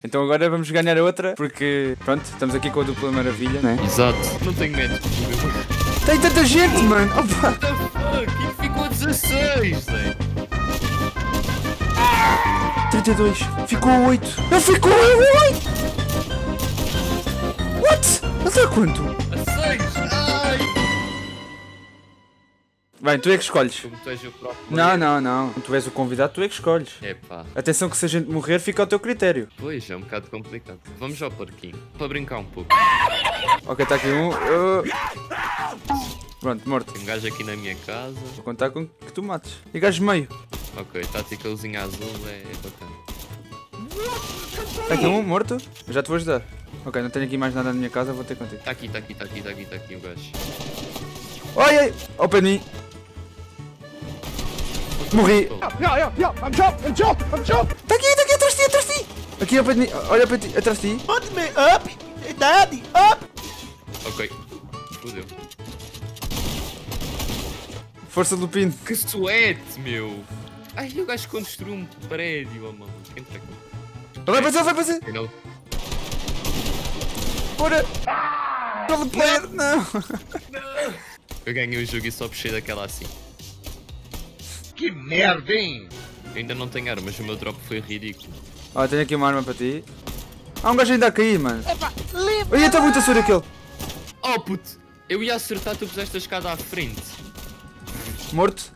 Então agora vamos ganhar a outra, porque, pronto, estamos aqui com a dupla maravilha, né? Exato. Não tenho medo. Tem tanta gente, mano! Opa. What the fuck? E ficou 16, Zé. 32, ficou 8. Ele ficou 8! What? Ele está a quanto? A 6. Ai. Bem, tu é que escolhes. Como tu és o próprio. Não. Tu és o convidado, tu é que escolhes. Epá. Atenção que se a gente morrer fica ao teu critério. Pois, é um bocado complicado. Vamos ao porquinho. Para brincar um pouco. Ok, está aqui um. Pronto, morto. Tem um gajo aqui na minha casa. Vou contar com que tu mates. E gajo meio. Ok, táticazinha azul é bacana. Está aqui um morto. Eu já te vou ajudar. Ok, não tenho aqui mais nada na minha casa, vou ter contigo. Tá aqui o gajo. Oi, ai! Ao pé de mim. Morri. I'm jump. Está aqui, atrás de ti. Aqui ao pé de mim. Olha para ti, atrás de ti. Put me up, daddy, up. Ok. Fudeu. Força do pino. Que suete, meu! Ai, o gajo construiu um prédio, oh mano. Entra aqui. Vai fazer. Não. Bora. Roll player, não. Eu ganhei o jogo e só puxei daquela assim. Que merda, hein? Eu ainda não tenho armas, o meu drop foi ridículo. Ó, tenho aqui uma arma para ti. Há um gajo ainda a cair, mano. Olha, está muito a sur aquele. Oh puto! Eu ia acertar, tu puseste a escada à frente. Morto.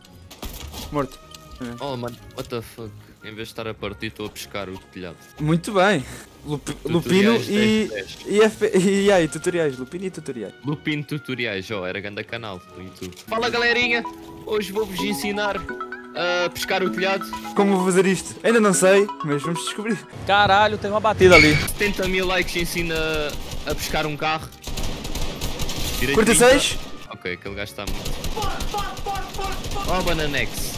Oh mano, what the fuck? Em vez de estar a partir, estou a pescar o telhado. Muito bem. Lupino e... 10. E tutoriais. Lupino e tutoriais. Lupino Tutoriais, era grande canal no YouTube. Fala galerinha! Hoje vou-vos ensinar a pescar o telhado. Como vou fazer isto? Ainda não sei, mas vamos descobrir. Caralho, tem uma batida ali. 70 mil likes ensina a pescar um carro. Tirei 46. 30. Ok, aquele gajo está muito. Oh, Bananex.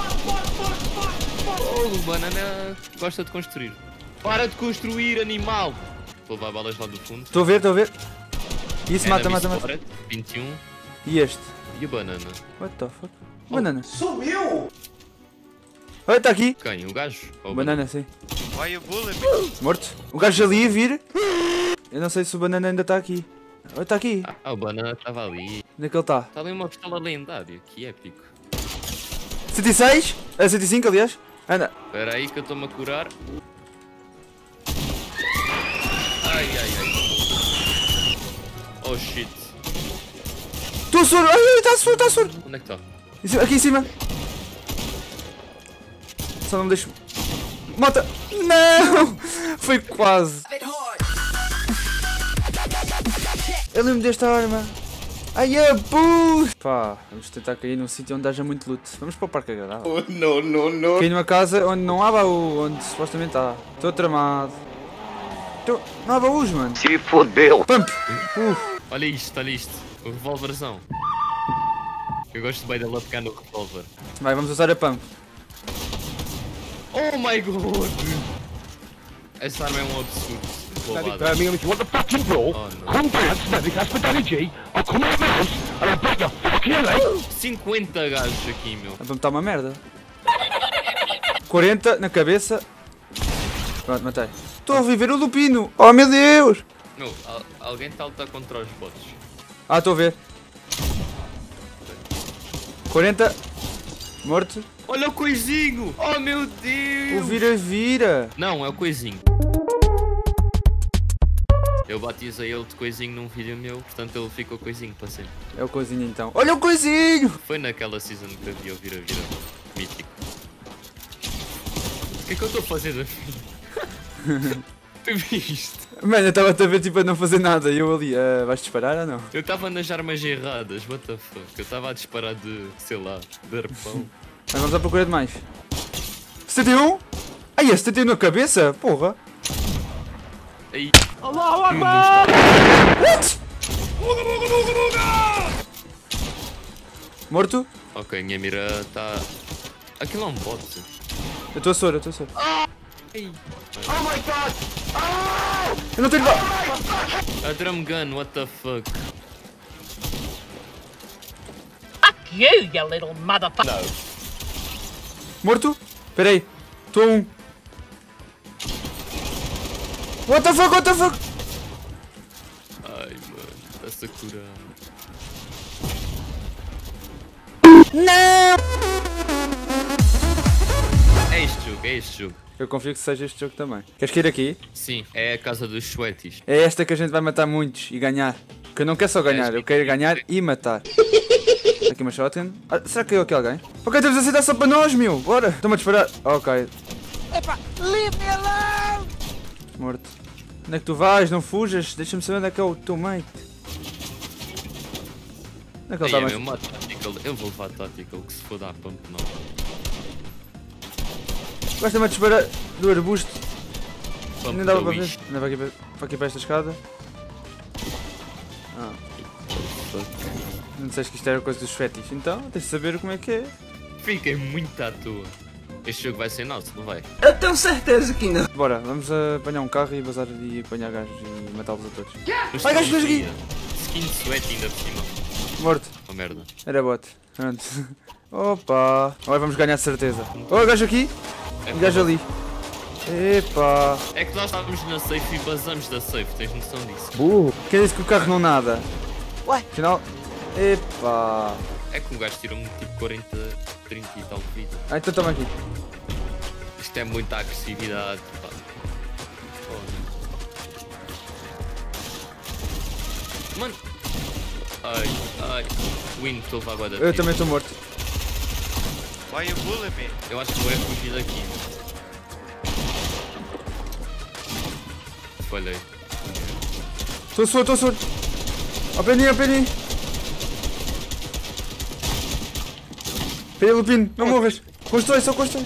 Oh, o Banana gosta de construir. Para de construir, animal! Vou levar balas lá do fundo. Estou a ver. Isso, mata. 21. E este? E o Banana? What the fuck? Banana. Sumiu. Olha, está aqui. Quem? O gajo? Ou o Banana, sim. Why you bullying me? Morto. O gajo ali a vir. Eu não sei se o banana ainda está aqui. Olha, está aqui. Ah, o Banana estava ali. Onde é que ele está? Está ali uma pistola lendária, que épico. 106? 105, aliás. Anda. Espera aí que eu estou-me a curar. Ai. Oh shit. Estou soro. Ai, está soro. Onde é que está? Aqui em cima. Só não me deixo. Mata. Não. Foi quase. Eu lembro desta arma. Ai, é bu. Pá, vamos tentar cair num sítio onde haja muito loot. Vamos para o parque agradável. Oh, no. Caí numa casa onde não há baú, onde supostamente há. Estou tramado. Não há baús, mano. Se fodeu. Pump. Olha isto. O revólverzão. Eu gosto bem dela pegar no revólver. Vai, vamos usar a pump. Oh my god! Essa arma é um absurdo. Roubada. If you want the fucking brawl, Oh no. come down to Medic Ask for Danny G. I'll come out of the house and I'll break your fucking leg. 50 gajos aqui, meu. A pump está uma merda. 40 na cabeça. Pronto, matei. Estou a reviver o lupino. Oh meu Deus. Meu, alguém está a lutar contra os bots. Ah, estou a ver. 40. Morto. Olha o coisinho! Oh meu Deus! O vira-vira. Não, é o coisinho. Eu batizei ele de coisinho num vídeo meu, portanto ele ficou coisinho para sempre. É o coisinho então. Olha o coisinho. Foi naquela season que havia o vira-vira mítico. O que é que eu estou a fazer da vida? Tu viste? Mano, eu estava a ver tipo a não fazer nada. E eu ali, vais disparar ou não? Eu estava nas armas erradas, what the fuck? Eu estava a disparar de, sei lá, de arpão. Mas vamos à procura de mais. 71? Ai, é 71 na cabeça? Porra. Aí. Allahu Akbar. What? Morto? Ok, minha mira está... Aquilo é um bot. Eu estou a soro. Ei. Oh my god. Eu não tenho... A drum gun, what the fuck? Fuck you, you little motherfucker. Morto? Espera aí. Estou a 1. What the fuck, what the fuck? Ai, mano, está-se a curar. Não! É este jogo. Eu confio que seja este jogo também. Queres que ir aqui? Sim, é a casa dos sweaties. É esta que a gente vai matar muitos e ganhar. Porque eu não quero só ganhar, eu quero ganhar e matar. Aqui uma shotgun. Ah, será que caiu aqui alguém? Ok, temos a cidade só para nós, meu. Bora. Estão-me a disparar. Ok. Epa, leave me alone! Morto. Onde é que tu vais? Não fujas. Deixa-me saber onde é que é o teu mate. Onde é que ele Aí está é mais? mesmo a tactical. Eu vou levar a tactical que se for dar pump não. Gosta-me de disparar do arbusto. Pump Nem dava da para ver. Wish. Não vai aqui para esta escada. Ah, não disseste que isto era coisa dos fetis. Então tens de saber como é que é. Fiquei muito à toa. Este jogo vai ser nosso, não vai? Eu tenho certeza que não. Bora, vamos apanhar um carro e bazar e apanhar gajos e matá-los a todos. Mas Ai, gajos, temos gajos aqui skin de sweat ainda por cima. Morto. Oh merda. Era bot. Pronto. Opa. Agora vamos ganhar de certeza. Oh, gajo aqui. É, Um gajo ali. Epá. é que nós estávamos na safe e basamos da safe, tens noção disso? Burro. Quer dizer que o carro não nada. Ué? Afinal. Epá. É que um gajo tirou-me tipo 40, 30 e tal de vida. Ah, então toma aqui. Isto é muita agressividade, pá. Oh, mano. Ai. Win, estou a levar agora. Eu também estou morto. Why you bullying me? Eu acho que vou fugir daqui. Falhei. Estou seguro. Ao Penny. Penny Lupino, não morras. Constrói, só constrói.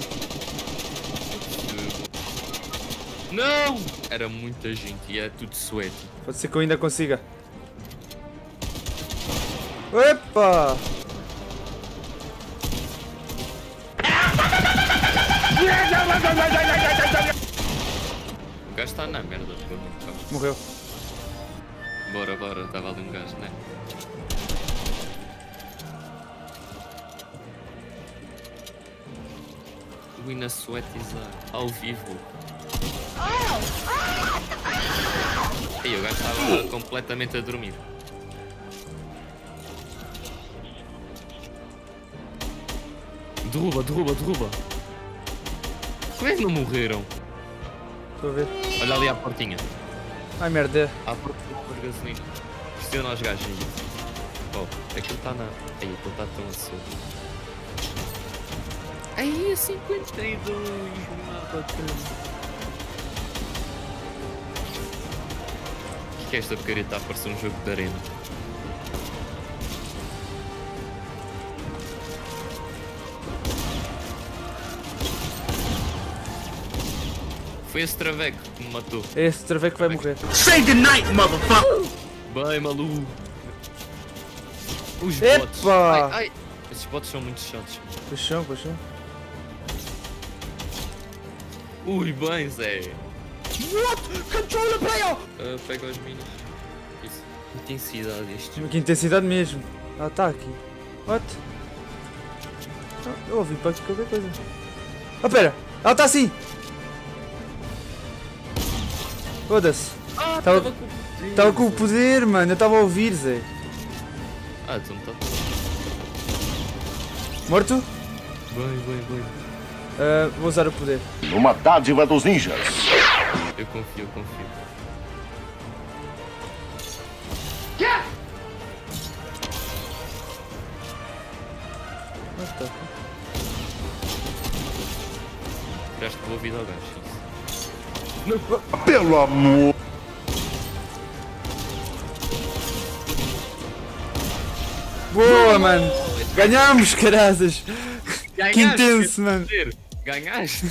Não! Era muita gente e é tudo sweat. Pode ser que eu ainda consiga. Epa! O gajo está na merda, pelo menos. Morreu. Bora, estava ali um gajo, né? Win a sweatiza ao vivo. E o gajo estava completamente a dormir. Derruba. Como é que não morreram? Estou a ver. Olha ali à portinha. Ai merda. À portinha de gasolina. Preciso nós gajos aí. Oh, aquilo está na. Aí, aquilo está tão açúcar. Aí, 52. Nada tanto. O que é esta porcaria? Está a parecer um jogo de arena. Foi esse traveco que me matou. É esse traveco que vai morrer. Say goodnight, motherfucker. Bem, maluco. Os Epa! bots. Ai. Esses bots são muito chatos. Paixão. Ui, bem, Zé. What? Control the player. Pega os minis. Isso. Intensidade isto. Que intensidade mesmo. Ah, tá aqui. What? Ah, eu ouvi para aqui qualquer coisa. Ah, pera. Ela está assim. Foda-se. Estava com o poder, mano. Eu estava a ouvir, Zé. Ah, então tá. Morto? Bem. Vou usar o poder. Uma dádiva dos ninjas. Eu confio. What the fuck? Tiraste boa vida ao gajo. Pelo amor. Boa, mano. Ganhámos, carazas. Que intenso, mano. Ganhaste.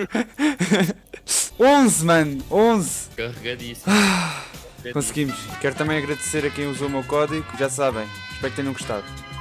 11, mano. 11. Carregadíssimo. Conseguimos. Quero também agradecer a quem usou o meu código. Já sabem. Espero que tenham gostado.